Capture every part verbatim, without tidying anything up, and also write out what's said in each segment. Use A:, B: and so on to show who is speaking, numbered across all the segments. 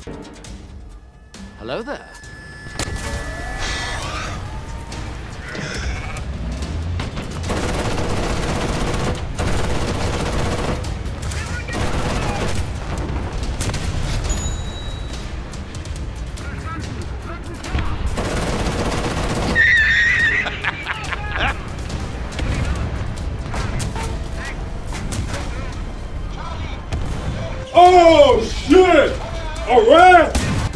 A: Hello there.
B: Oh shit! Alright!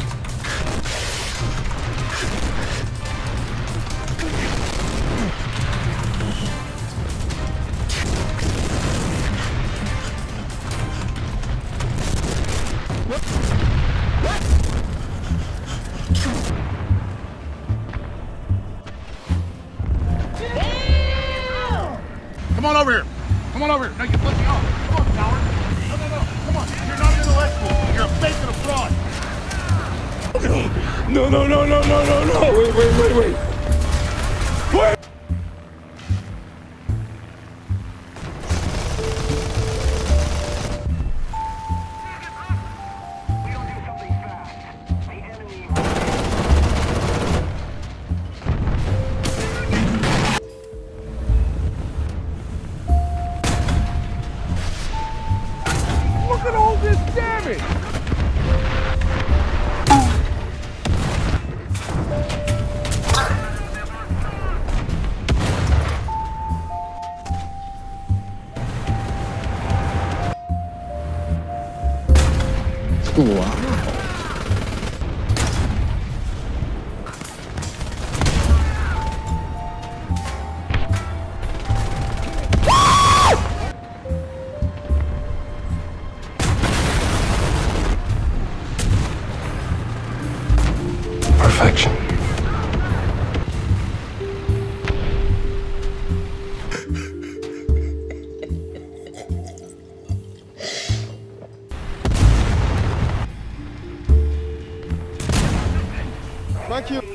C: Come on over here. Come on over here. No, you put me off. Come on, coward. No, no, no. Come on. You're not intellectual. You're a fake and a fraud.
B: No, no, no, no, no, no, no. Wait, wait, wait, wait. Wait.
C: Look at all this damage.
B: Wow. Perfection. Thank you.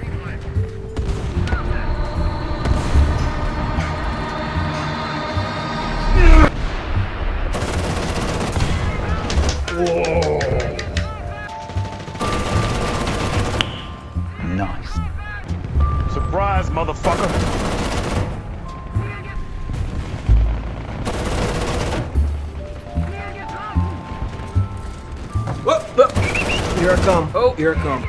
B: Whoa.
C: Nice. Surprise, motherfucker.
D: Whoop, whoop. Here I come. Oh, here I come.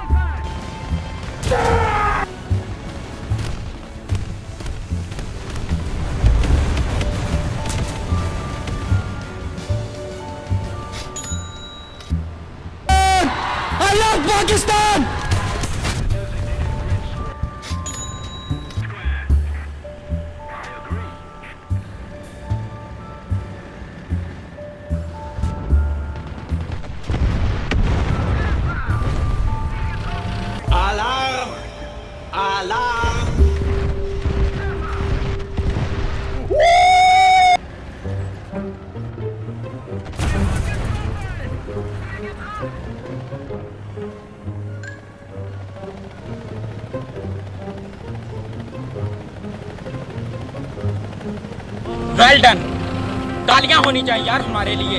A: I love Pakistan!
D: Alarm! Alarm!
E: Well done. तालियां होनी चाहिए यार हमारे लिए।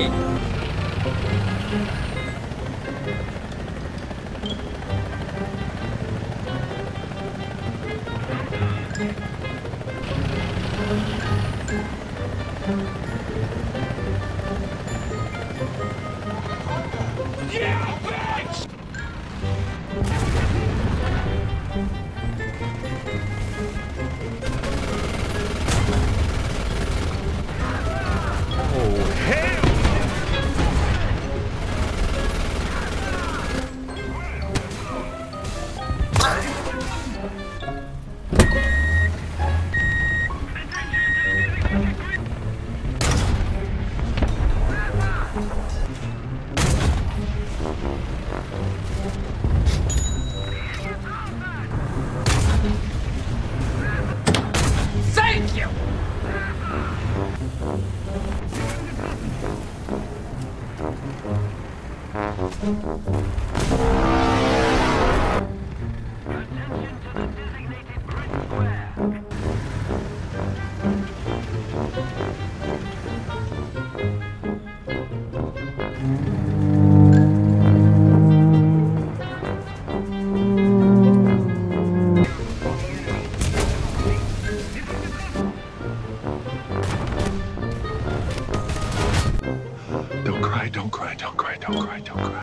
B: cry, don't cry, don't cry, don't cry, don't cry.